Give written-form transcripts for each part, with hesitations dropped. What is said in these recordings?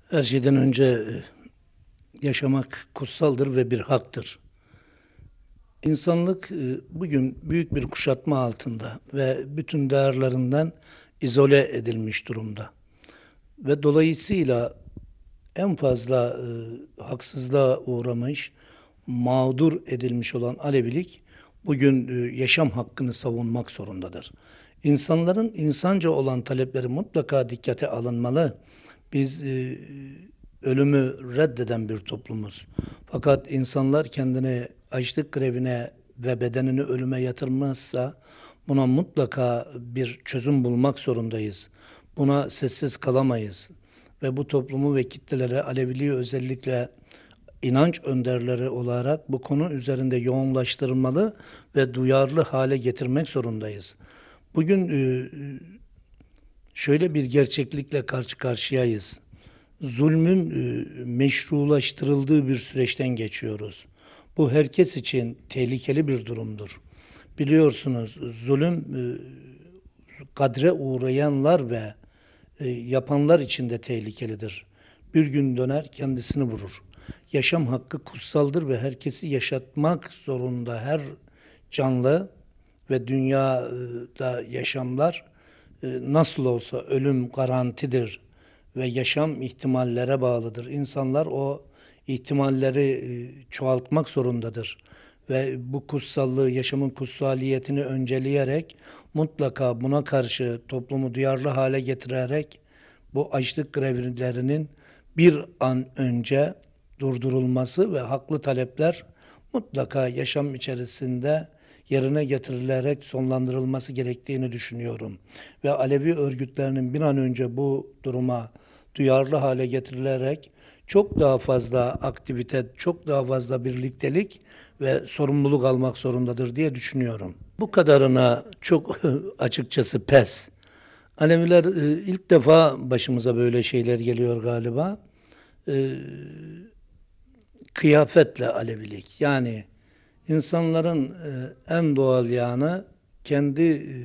Her şeyden önce yaşamak kutsaldır ve bir haktır. İnsanlık bugün büyük bir kuşatma altında ve bütün değerlerinden izole edilmiş durumda. Ve dolayısıyla en fazla haksızlığa uğramış, mağdur edilmiş olan Alevilik bugün yaşam hakkını savunmak zorundadır. İnsanların insanca olan talepleri mutlaka dikkate alınmalı. Biz ölümü reddeden bir toplumuz. Fakat insanlar kendini açlık grevine ve bedenini ölüme yatırmazsa buna mutlaka bir çözüm bulmak zorundayız. Buna sessiz kalamayız. Ve bu toplumu ve kitlelere, Aleviliği özellikle inanç önderleri olarak bu konu üzerinde yoğunlaştırmalı ve duyarlı hale getirmek zorundayız. Bugün şöyle bir gerçeklikle karşı karşıyayız. Zulmün meşrulaştırıldığı bir süreçten geçiyoruz. Bu herkes için tehlikeli bir durumdur. Biliyorsunuz zulüm kadre uğrayanlar ve yapanlar için de tehlikelidir. Bir gün döner kendisini vurur. Yaşam hakkı kutsaldır ve herkesi yaşatmak zorunda her canlı ve dünyada yaşamlar nasıl olsa ölüm garantidir ve yaşam ihtimallere bağlıdır. İnsanlar o ihtimalleri çoğaltmak zorundadır. Ve bu kutsallığı, yaşamın kutsaliyetini önceleyerek mutlaka buna karşı toplumu duyarlı hale getirerek bu açlık grevlerinin bir an önce durdurulması ve haklı talepler mutlaka yaşam içerisinde yerine getirilerek sonlandırılması gerektiğini düşünüyorum. Ve Alevi örgütlerinin bir an önce bu duruma duyarlı hale getirilerek çok daha fazla aktivite, çok daha fazla birliktelik ve sorumluluk almak zorundadır diye düşünüyorum. Bu kadarına çok açıkçası pes. Aleviler ilk defa başımıza böyle şeyler geliyor galiba. E, Kıyafetle Alevilik. Yani insanların en doğal yanı kendi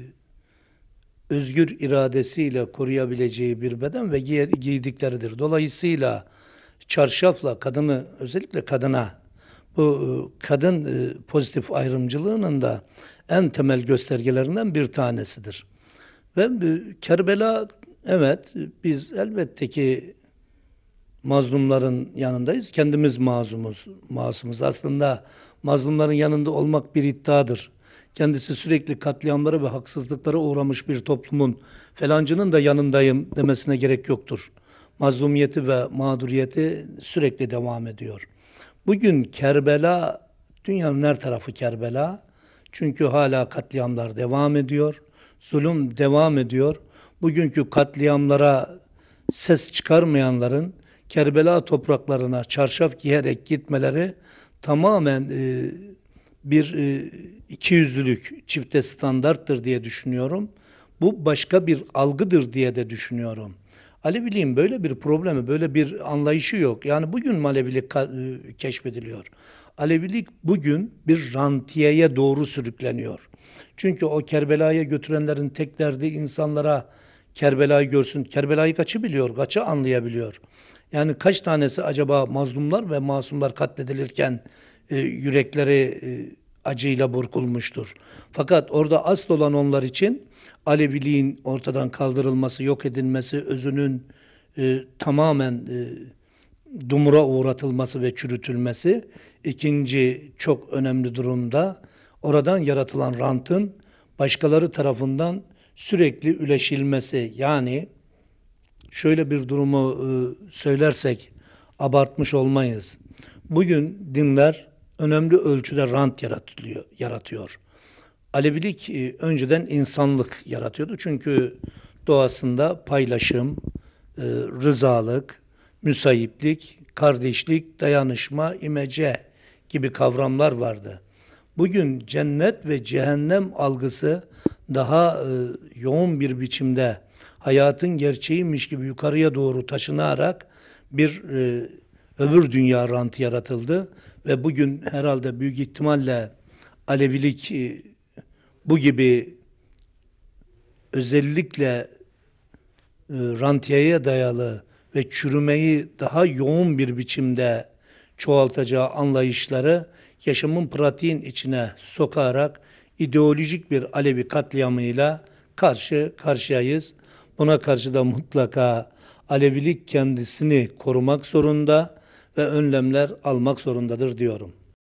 özgür iradesiyle koruyabileceği bir beden ve giydikleridir. Dolayısıyla çarşafla kadını, özellikle kadına, bu kadın pozitif ayrımcılığının da en temel göstergelerinden bir tanesidir. Ve Kerbela, evet, biz elbette ki mazlumların yanındayız. Kendimiz masumuz. Aslında mazlumların yanında olmak bir iddiadır. Kendisi sürekli katliamlara ve haksızlıklara uğramış bir toplumun felancının da yanındayım demesine gerek yoktur. Mazlumiyeti ve mağduriyeti sürekli devam ediyor. Bugün Kerbela, dünyanın her tarafı Kerbela. Çünkü hala katliamlar devam ediyor. Zulüm devam ediyor. Bugünkü katliamlara ses çıkarmayanların Kerbela topraklarına çarşaf giyerek gitmeleri tamamen bir ikiyüzlülük, çifte standarttır diye düşünüyorum. Bu başka bir algıdır diye de düşünüyorum. Aleviliğin böyle bir problemi, böyle bir anlayışı yok. Yani bugün mü Alevilik keşfediliyor? Alevilik bugün bir rantiyeye doğru sürükleniyor. Çünkü o Kerbela'ya götürenlerin tek derdi insanlara Kerbela'yı görsün. Kerbela'yı kaçı biliyor, kaçı anlayabiliyor. Yani kaç tanesi acaba mazlumlar ve masumlar katledilirken yürekleri acıyla burkulmuştur. Fakat orada asıl olan onlar için Aleviliğin ortadan kaldırılması, yok edilmesi, özünün tamamen dumura uğratılması ve çürütülmesi. İkinci çok önemli durumda oradan yaratılan rantın başkaları tarafından sürekli üleşilmesi. Yani şöyle bir durumu söylersek abartmış olmayız. Bugün dinler önemli ölçüde rant yaratıyor. Alevilik önceden insanlık yaratıyordu. Çünkü doğasında paylaşım, rızalık, müsahiplik, kardeşlik, dayanışma, imece gibi kavramlar vardı. Bugün cennet ve cehennem algısı daha yoğun bir biçimde hayatın gerçeğiymiş gibi yukarıya doğru taşınarak bir öbür dünya rantı yaratıldı ve bugün herhalde büyük ihtimalle Alevilik bu gibi özellikle rantiyeye dayalı ve çürümeyi daha yoğun bir biçimde çoğaltacağı anlayışları yaşamın pratiğin içine sokarak ideolojik bir Alevi katliamıyla karşı karşıyayız. Buna karşı da mutlaka Alevilik kendisini korumak zorunda ve önlemler almak zorundadır diyorum.